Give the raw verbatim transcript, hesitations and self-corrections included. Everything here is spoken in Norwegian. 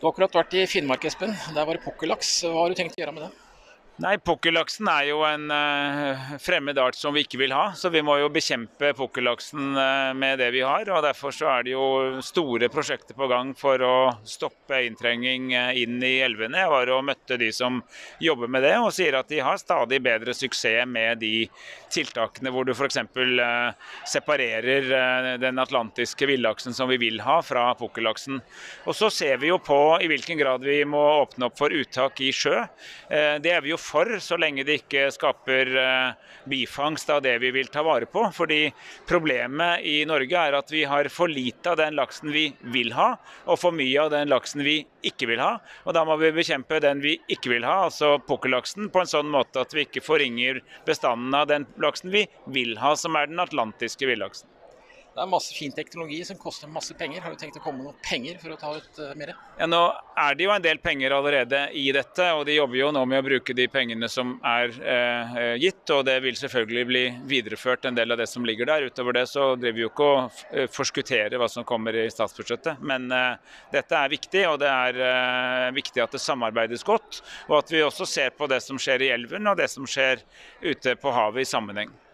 Du har akkurat vært i Finnmark, Espen. Der var det pukkellaks. Hva har du tenkt å gjøre med det? Nei, pukkellaksen er jo en uh, fremmed art som vi ikke vil ha, så vi må jo bekjempe pukkellaksen uh, med det vi har, og derfor så er det jo store prosjekter på gang for å stoppe inntrenging uh, inn i elvene. Jeg var og møtte de som jobber med det, og sier at de har stadig bedre suksess med de tiltakene hvor du for eksempel uh, separerer uh, den atlantiske villaksen som vi vil ha fra pukkellaksen. Og så ser vi jo på i hvilken grad vi må åpne opp for uttak i sjø. Uh, det er vi jo for, så lenge det ikke skaper uh, bifangst av det vi vil ta vare på. Fordi problemet i Norge er at vi har for lite av den laksen vi vil ha, og for mye av den laksen vi ikke vil ha. Og da må vi bekjempe den vi ikke vil ha, altså pukkellaksen, på en sånn måte at vi ikke forringer bestanden av den laksen vi vil ha, som er den atlantiske villaksen. Det er masse fin teknologi som koster masse penger. Har du tenkt å komme med noen penger for å ta ut uh, mer? Ja, nå er det jo en del penger allerede i dette, og de jobber jo nå med å bruke de pengene som er eh, gitt, og det vil selvfølgelig bli videreført en del av det som ligger der. Utover det så driver vi jo ikke å forskuttere hva som kommer i statsbudsjettet, men eh, dette er viktig, og det er eh, viktig at det samarbeides godt, og at vi også ser på det som skjer i elven og det som skjer ute på havet i sammenheng.